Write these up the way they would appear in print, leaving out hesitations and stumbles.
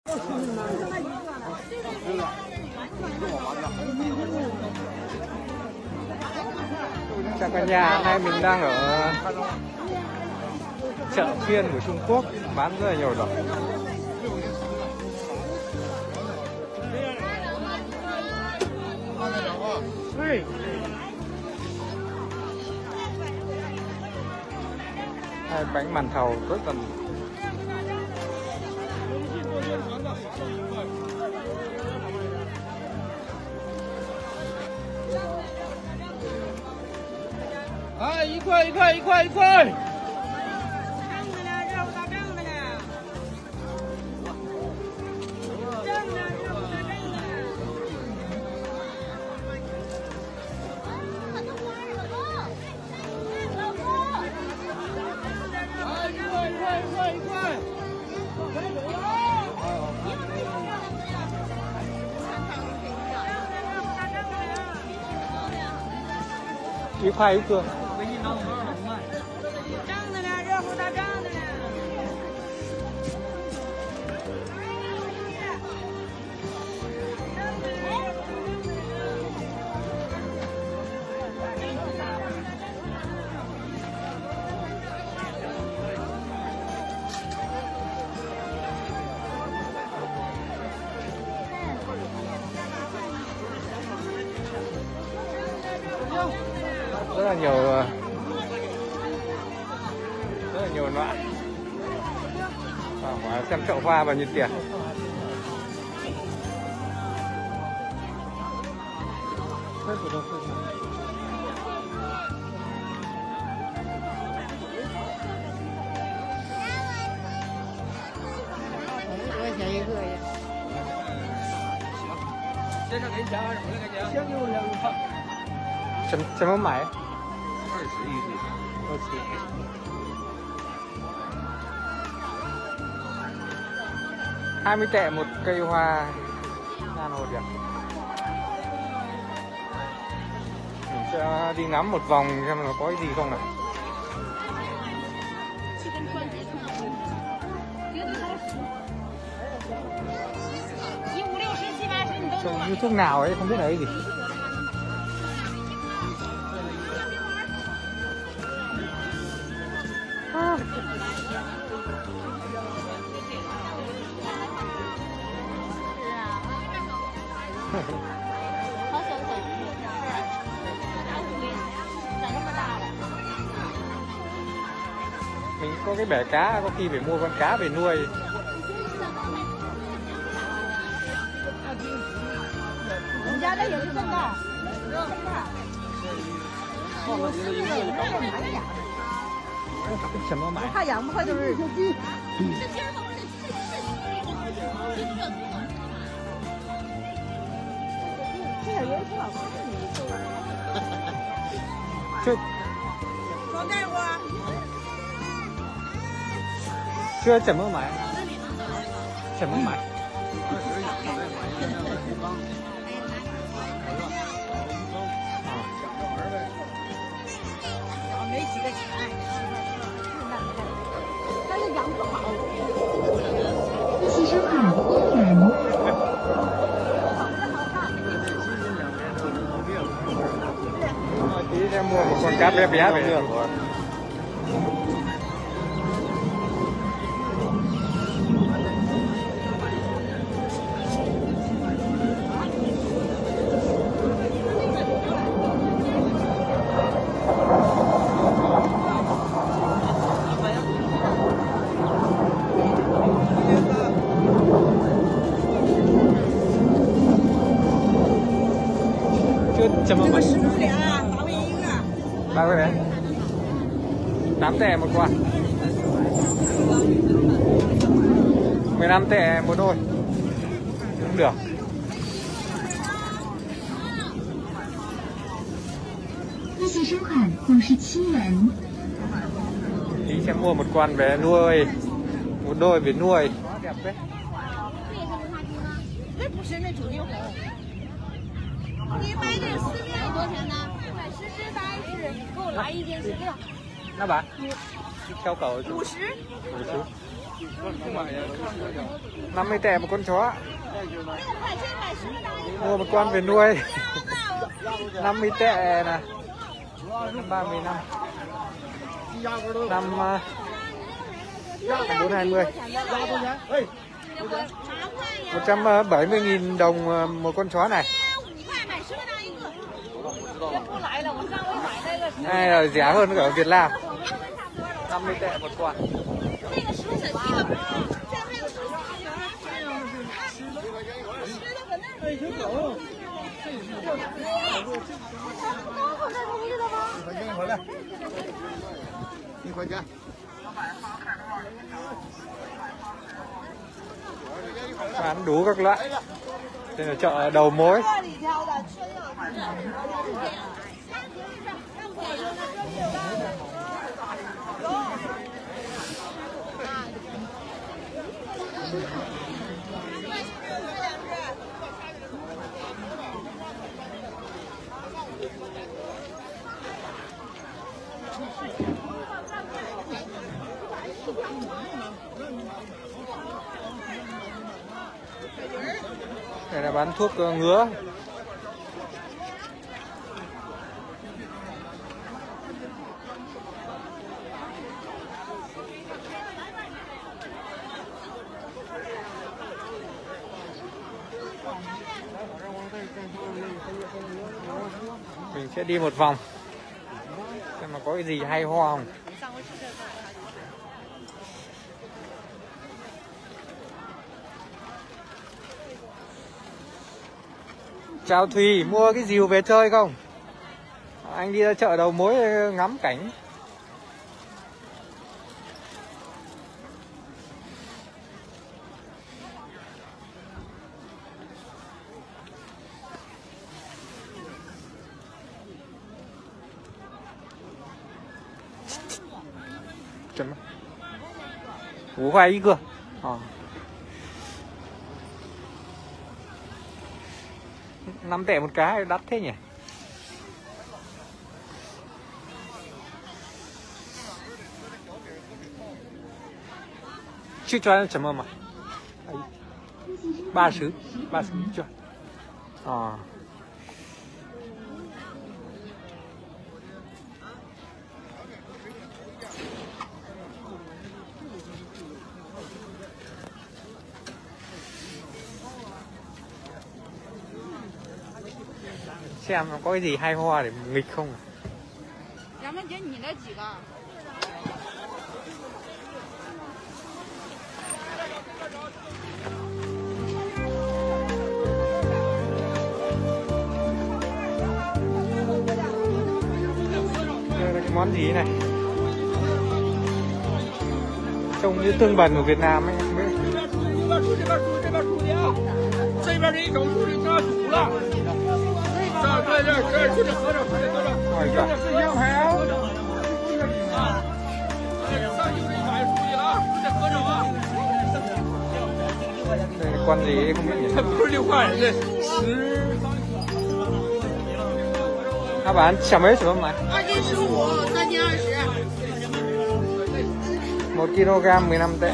Chào cả nhà, hôm nay mình đang ở chợ phiên của Trung Quốc, bán rất là nhiều đồ. Hai bánh màn thầu rất là 一块。 一块一个。 正的呢，热乎大正的呢。 Rất là nhiều loại. Xem chậu hoa bao nhiêu tiền. Chấm mắm mải 21 20 tệ một cây hoa nano đẹp. Mình sẽ đi ngắm một vòng xem nó có cái gì không nào. Trong YouTube nào ấy không biết là cái gì. Mình có cái bể cá, có khi phải mua con cá về nuôi. Chấm mắm mải. Chưa chấm mắm mải. Chấm mắm mải. Tí em mua một con cá bé bé về được. Chấm mắm mải. 3 cái đấy. 8 tệ một quả. 15 tệ một đôi. Cũng được. Tí sẽ mua một con về nuôi. Một đôi về nuôi. Đẹp đấy. 你买这4面多少钱呢？买10只30，给我来1件6。 那把？挑口50。50。 50 tệ một con chó. Mua một con về nuôi. 50 tệ nè. 30 năm. Năm 420. 170.000 đồng một con chó này. Này là rẻ hơn cả ở Việt Nam. 50 tệ một con. Bán đủ các loại. Đây là chợ đầu mối. Đây là bán thuốc ngứa. Mình sẽ đi một vòng xem mà có cái gì hay ho không. Chào Thùy, mua cái rìu về chơi không? Anh đi ra chợ đầu mối ngắm cảnh. Chấm 5块一个啊。5 tệ một cái, đắt thế nhỉ? Chứ cho chấm mà 30 chưa? À. Xem nó có cái gì hay ho để nghịch không. Đây là cái món gì này? Trông như tương bần của Việt Nam ấy, không biết. Đây là con gì ấy, không biết nhỉ? Các bạn chả mấy chả mà 1 kg 15 tệ.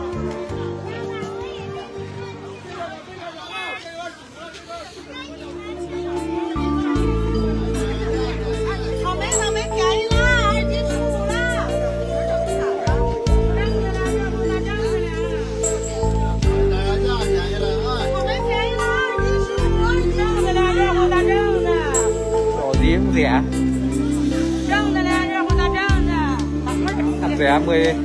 Cũng rẻ. Thật rẻ 10 tệ.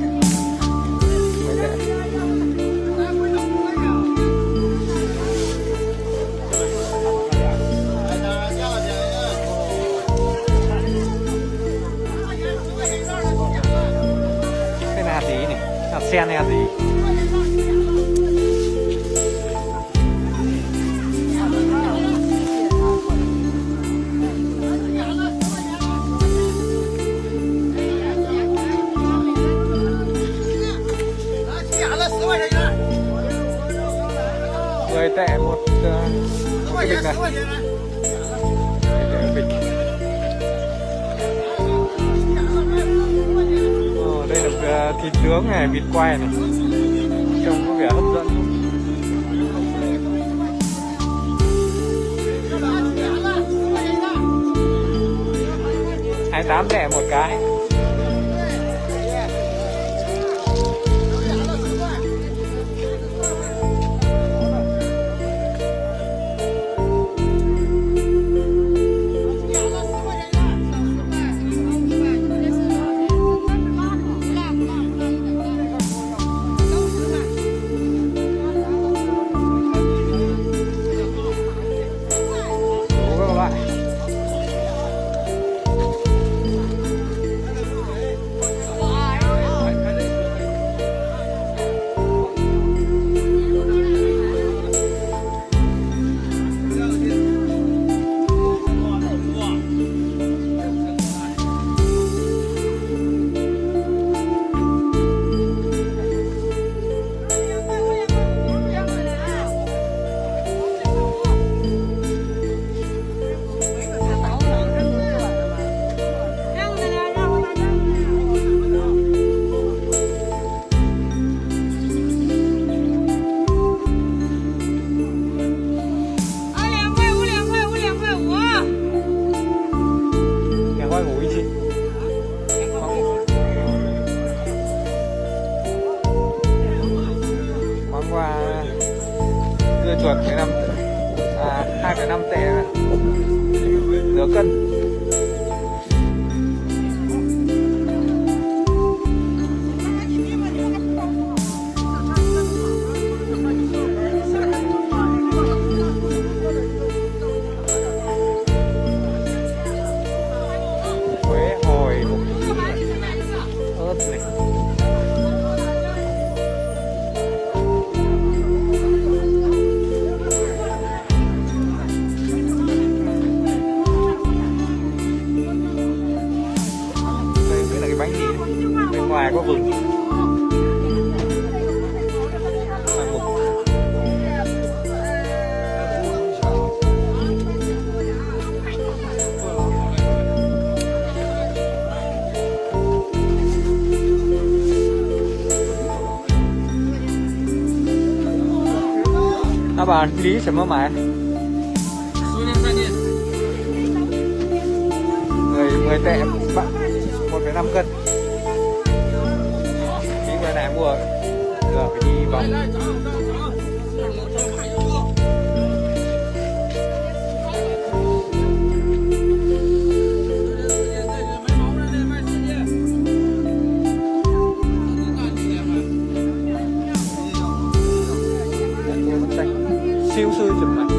Cái này hạt gì nhỉ? Hạt sen hay hạt gì? Tệ một cái bịch này. Đây là thịt nướng này, vịt quay này. Trông có vẻ hấp dẫn. 28 rẻ một cái. Dưa chuột 2,5 tệ nửa cân. Quế hồi, ớt này. Bánh gì? Bên ngoài có vừng. Các bạn lý 什么买？ 10 tệ 1,5 cân. Tí bữa nay mua giờ phải đi vòng. Siêu sư chụp này.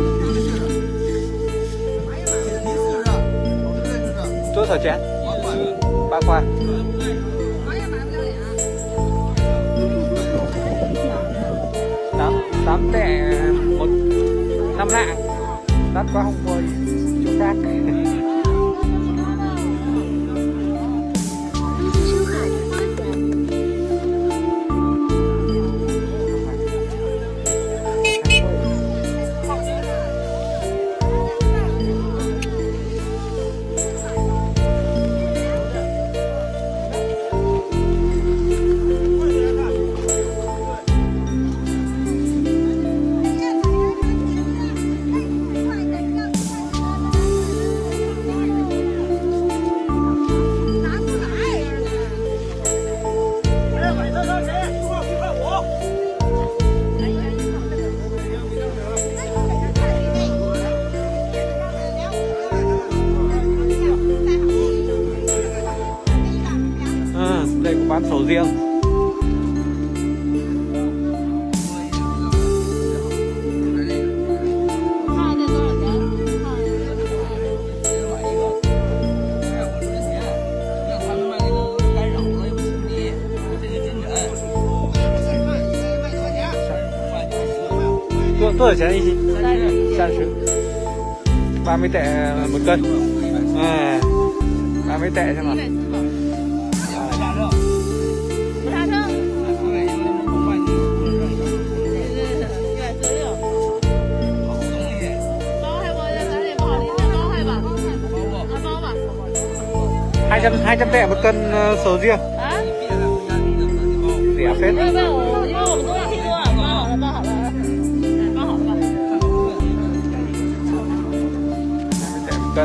Chỗ thở chén 3 khoai. Tám tệ 5 lạng. Đắt quá không mua chỗ khác. Đây cũng bán sầu riêng.多少钱一斤？30 30 tệ một cân. 30 tệ xem nào. Hai trăm tệ một cân sầu riêng. Rẻ phết. cân.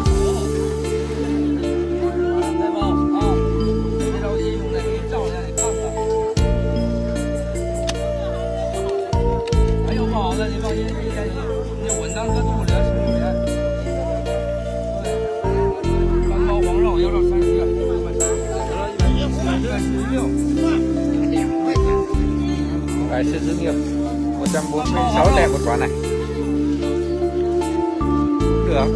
Gái sư dữ nhiều 146 tệ một quả này. Được.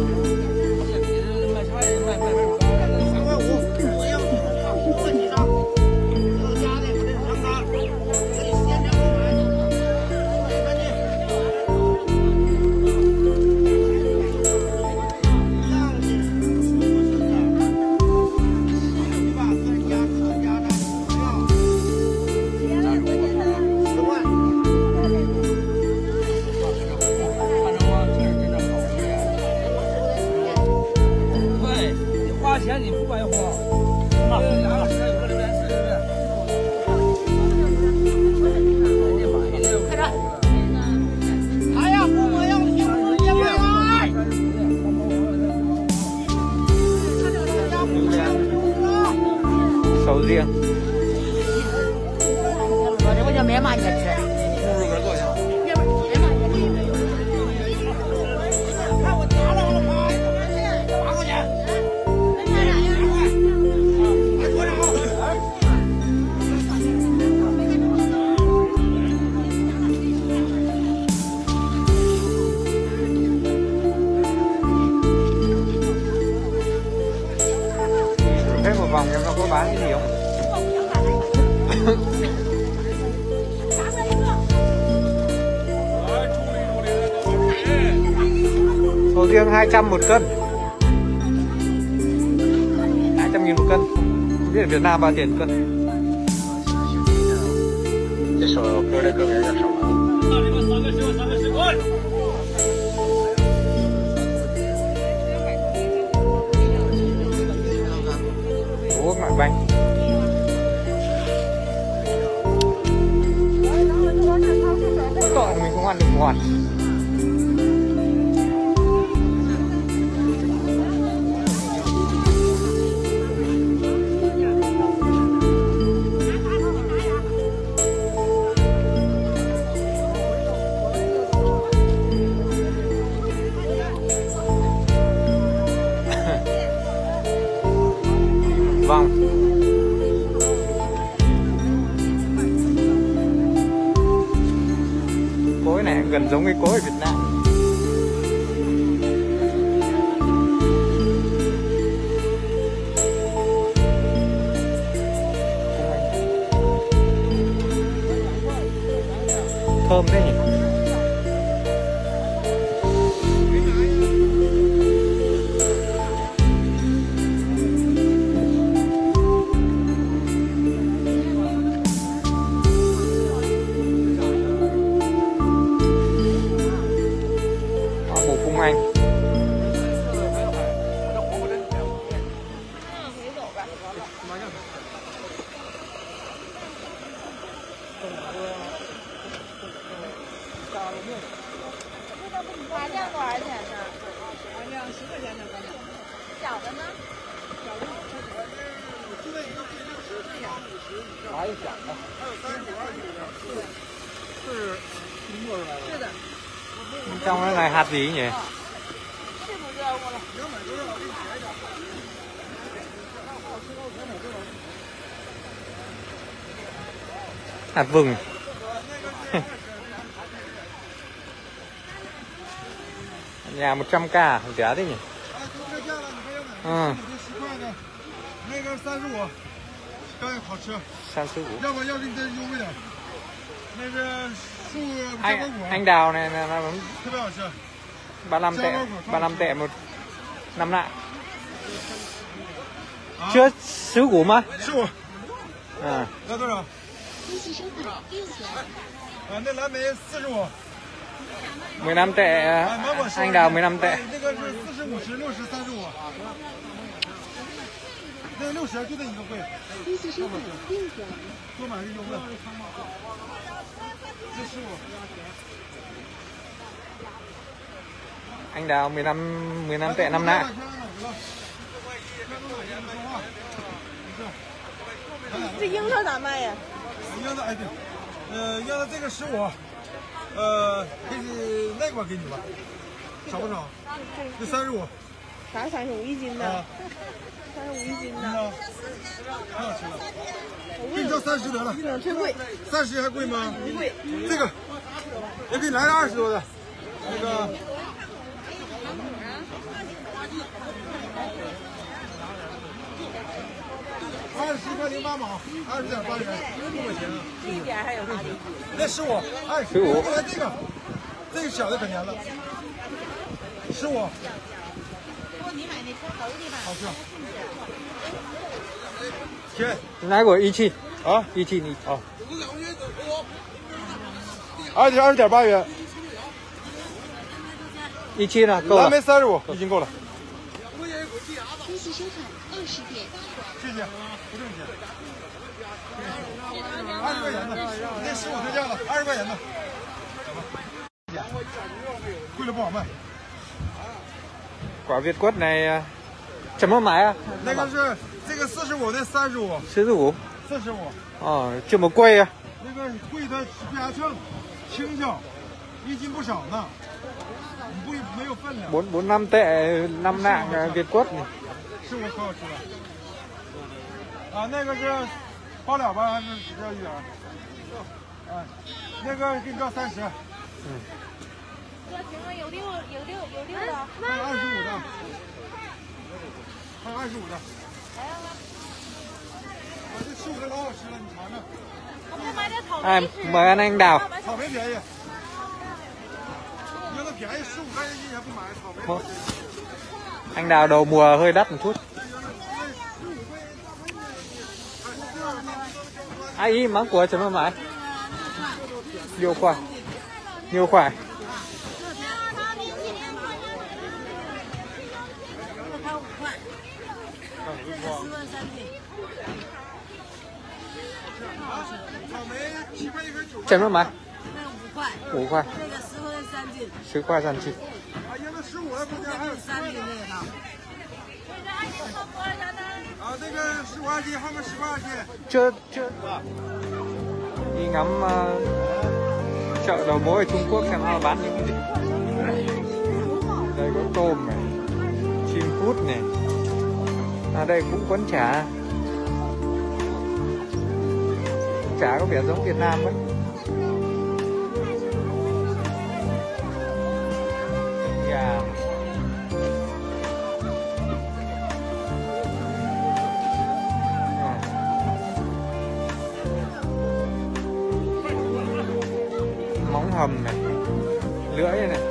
Sầu riêng. Cái này没嘛也吃。 Thêm một vòng em nó có bán cái gì không? Sầu riêng 200 một cân. 200.000 một cân. Không biết ở Việt Nam bao tiền cân. 这手搁这个别叫什么？ Ủa ngoại bánh. Tội mình không ăn được ngọt. Vâng. Cối này gần giống cái cối ở Việt Nam. Thơm đấy nhỉ. Bồ Cung Anh. Trong cái này hạt gì nhỉ? Hạt vừng. Nhà 100k, rẻ thế nhỉ? Ừ. 那个35，刚也好吃。 35. 要不要给你再优惠点？那个树加果果 Anh đào này là 特别好吃。 35 tệ, 35 tệ một năm lạng. Chưa sứ củ mà. 15。 À. 要多少？那蓝莓45。 15 tệ, anh đào 15 tệ. 那个是40、50、60、35。那60就这一个贵。多买个优惠。这15。 Anh đào 15 tệ 5 lạng. 这樱桃咋卖呀？ 樱桃哎对，樱桃这个15，给你那个给你吧，少不少？这35。 啥35一斤的？35一斤的。 太好吃了。给你交30得了。 这种忒贵。 30还贵吗？ 不贵。 这个，我给你来个20多的，那个。20块08毛，20.8元，6块钱啊。 这一点还有啥的？ 那15，哎，15。来这个小的可甜了，15。 你买那头的吧？ 好吃。甜。 拿给我17 啊 ，17你啊。20.8元。 17呢？够了。 蓝莓35，已经够了。 分期收款20点。 谢谢，不正经。20块钱的，那15特价了，20块钱的。贵了不好卖。 quả Việt Quất này chấm mắm mái à? 那个是这个45，那35。 45。 45。 哦，这么贵啊？ 那个贵它不压秤，轻巧，1斤不少呢。不没有分量。 4-5 tệ 5 nạng Việt Quất này。 15可好吃了。啊，那个是包了吧，还是只要1点？哎，那个给你照30。 哥，请问有6的？ 还有25的，还有25的。我这15的老好吃了，你尝尝。 我们买点草莓。 哎，mời anh Đào。 草莓便宜，要它便宜15块钱一斤还不买草莓。 Anh Đào đầu mùa hơi đắt một chút. Ai mắng của chấm mắm mái. Nhiều khoản. Nhiều khoản. Chấm mắm mái. 5块。 这个10块3斤。 10块3斤。 哎呀，那15的中间还有 3斤那个。 啊，那个15斤，后面10块斤。 Chưa. Đi ngắm chợ đầu mối ở Trung Quốc xem họ bán những gì. Đây có tôm này, chim cút này. À đây cũng quấn chả. Chả có vẻ giống Việt Nam ấy. Gà. Móng hầm này, lưỡi này.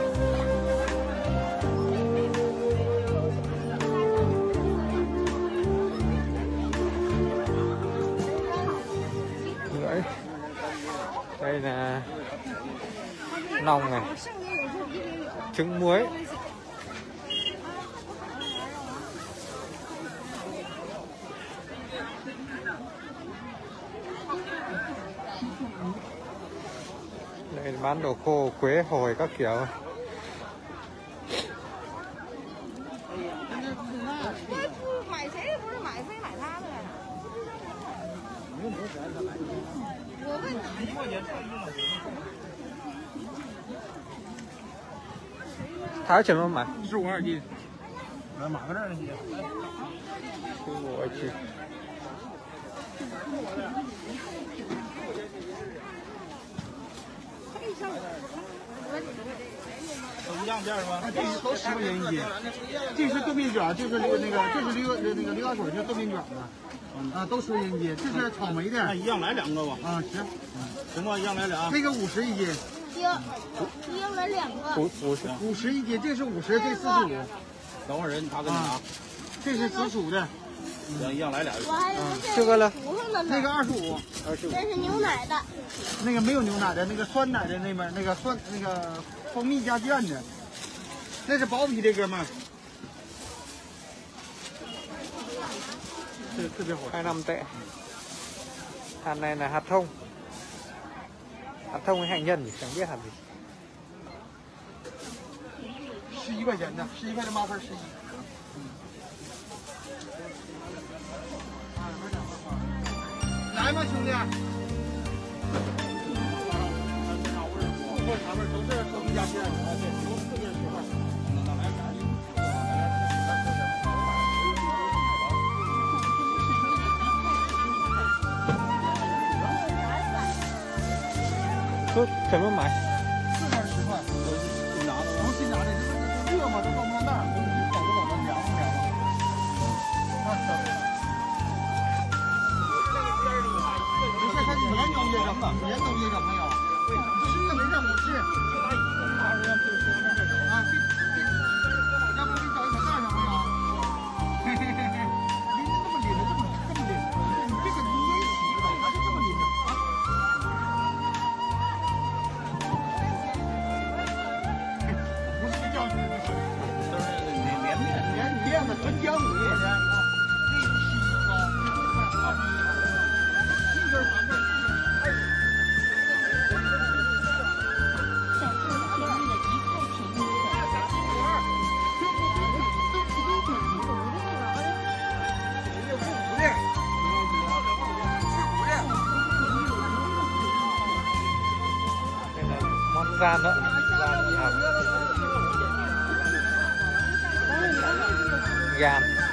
Lưỡi. Đây là nòng này, trứng muối. Đây bán đồ khô, quế hồi các kiểu. Tháo chấm mắm mái. 15斤。来码个这儿去。 我去。 都一样价是吧？这都10块钱一斤。这是豆面卷，就是这是硫化水，就是豆面卷的。啊，都10块钱一斤。这是草莓的。那一样来2个吧。啊，行。行吧，一样来2。这个50一斤。 行，一样来2个。 50一斤，这是50，这45。 等会儿人他给你拿。 这是紫薯的。 行，一样来2个。 我还有这个呢？ 那个25。 这是牛奶的。 那个没有牛奶的，那个酸奶的那边那个蜂蜜加酱的，那是薄皮的哥们儿，这特别好。 25 tệ. Hạt này là hạt thông. Hạt thông hay hạnh nhân thì chẳng biết hạt gì. 11块钱的，11块的8份11。 吗，兄弟？茶味都是都是鸭片啊，对，都是这些吃法。 说怎么买 ？4份10块，新拿的，都新拿的，这热嘛，都放不上袋儿，保着保着凉不凉啊？没事，他语言能约上，语言能约上没有？吃也没事，我吃。啊，要不给你找一小袋上没有？嘿嘿嘿嘿，拎着这么拎着，这么拎着，你这个你也洗不了，他是这么拎着啊。不是叫你，都是连的纯姜米。 gian đó, gian.